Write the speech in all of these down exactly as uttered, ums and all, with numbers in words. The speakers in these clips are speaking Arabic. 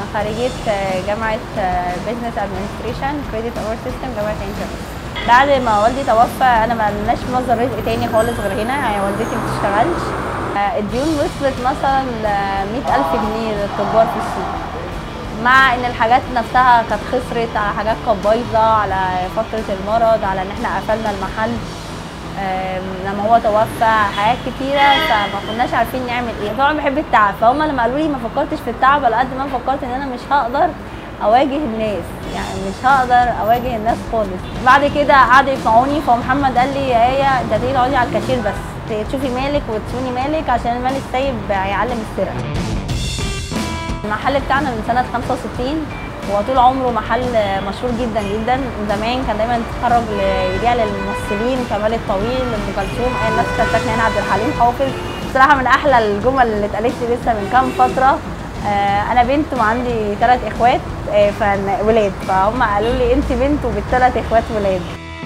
خريجة جامعة بزنس ادمنستريشن كريدت اور سيستم جامعة عين شمس. بعد ما والدي توفى انا ما لناش مصدر رزق تاني خالص غير هنا، يعني والدتي ما بتشتغلش. الديون وصلت مثلا مئة ألف جنيه للتجار في السوق، مع ان الحاجات نفسها كانت خسرت، على حاجات كانت بايظه، على فتره المرض، على ان احنا قفلنا المحل لما هو توفى، حاجات كتيره فما كناش عارفين نعمل ايه. طبعا بحب التعب، فهم لما قالوا لي ما فكرتش في التعب على قد ما فكرت ان انا مش هقدر اواجه الناس، يعني مش هقدر اواجه الناس خالص. بعد كده قعدوا يقنعوني، فمحمد قال لي يا ايه انت هتيجي تقعدي على الكاشير بس تشوفي مالك وتسوني مالك عشان المال السايب هيعلم السرقه. المحل بتاعنا من سنه خمسة وستين، هو طول عمره محل مشهور جدا جدا. زمان كان دايما يتخرج يبيع للممثلين، كمال الطويل، ام كلثوم، اي الناس كانت ساكنه هنا، عبد الحليم حافظ. بصراحه من احلى الجمل اللي اتقالت لي لسه من كام فتره، انا بنت وعندي ثلاث اخوات ولاد، فهم قالوا لي انت بنت وبالثلاث اخوات ولاد.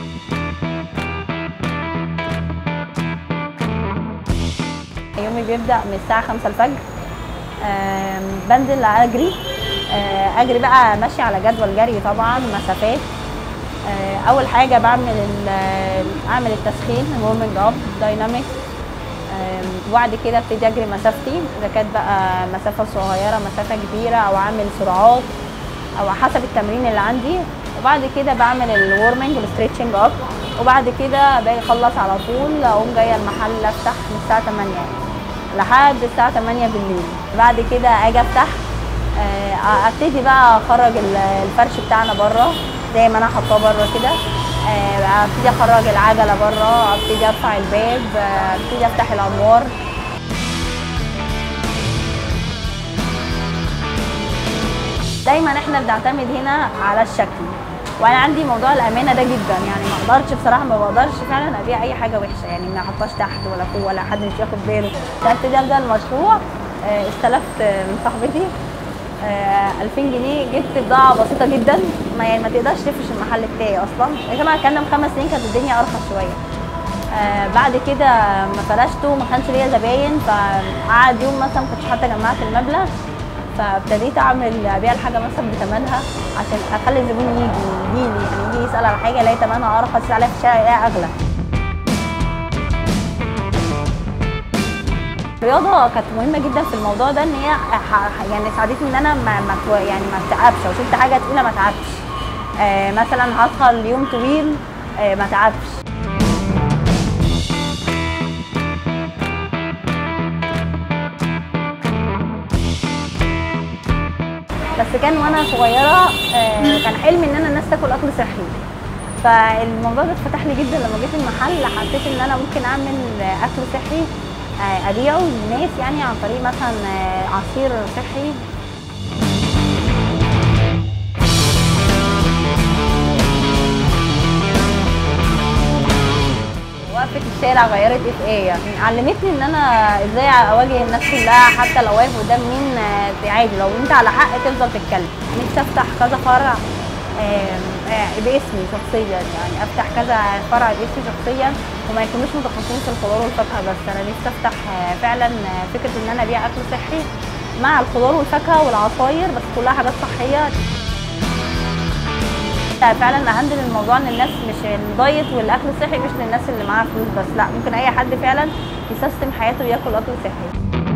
يومي بيبدا من الساعه خمسة الفجر، بنزل اجري اجري بقى ماشيه على جدول جري طبعا، مسافات. اول حاجه بعمل اعمل التسخين وورمنج اب دايناميك، وبعد كده ابتدي اجري مسافتي، اذا كانت بقى مسافه صغيره مسافه كبيره، او اعمل سرعات او حسب التمرين اللي عندي. وبعد كده بعمل الورمنج والستريتشنج اب، وبعد كده باجي اخلص على طول اقوم جايه المحل افتح من الساعه تمانية لحد الساعه تمانية بالليل. بعد كده اجي افتح ابتدي بقى اخرج الفرش بتاعنا بره زي ما انا حاطاه بره كده، ابتدي اخرج العجله بره، ابتدي ارفع الباب، ابتدي افتح الانوار. دايما احنا بنعتمد هنا على الشكل، وانا عندي موضوع الامانه ده جدا، يعني ما اقدرش بصراحه ما بقدرش فعلا ابيع اي حاجه وحشه، يعني ما احطهاش تحت ولا فوق ولا حد مش ياخد باله. ابتدي ابدا المشروع، استلفت من صاحبتي ألفين جنيه، جبت بضاعه بسيطه جدا، ما يعني ما تقدرش تفرش المحل بتاعي اصلا. يا جماعه كان من خمس سنين كانت الدنيا ارخص شويه. آه بعد كده ما فرشته وما كانش ليا زباين، فقعد يوم مثلا ما كنتش حتى جمعت المبلغ، فابتديت اعمل ابيع الحاجه مثلا بثمنها عشان اخلي الزبون يجي يجي لي، يعني يجي يسال على حاجه يلاقي ثمنها ارخص، عليها في الشارع يلاقيها اغلى. الرياضه كانت مهمه جدا في الموضوع ده، ان هي يعني ساعدتني ان انا ما, ما يعني ما اتعبش، لو شلت حاجه تقيله ما اتعبش. آه مثلا هدخل يوم طويل آه ما اتعبش. بس كان وانا صغيره آه كان حلمي ان انا الناس تاكل اكل صحي، فالموضوع ده اتفتح لي جدا لما جيت المحل. حسيت ان انا ممكن اعمل اكل صحي ابيعه للناس، يعني عن طريق مثلا عصير صحي. وقفة الشارع غيرت ايه، يعني علمتني ان انا ازاي اواجه الناس كلها، حتى لو واقف قدام مين عادي، لو انت على حق تفضل تتكلم. نفسي افتح كذا فرع باسمي شخصيا، يعني افتح كذا فرع باسمي شخصيا، وما يكونوش متخصصين في الخضار والفاكهه بس. انا نفسي افتح فعلا فكره ان انا ابيع اكل صحي مع الخضار والفاكهه والعصاير، بس كلها حاجات صحيه. فعلا اهندل الموضوع ان الناس مش الدايت والاكل الصحي مش للناس اللي معاها فلوس بس، لا، ممكن اي حد فعلا يسيستم حياته وياكل اكل صحي.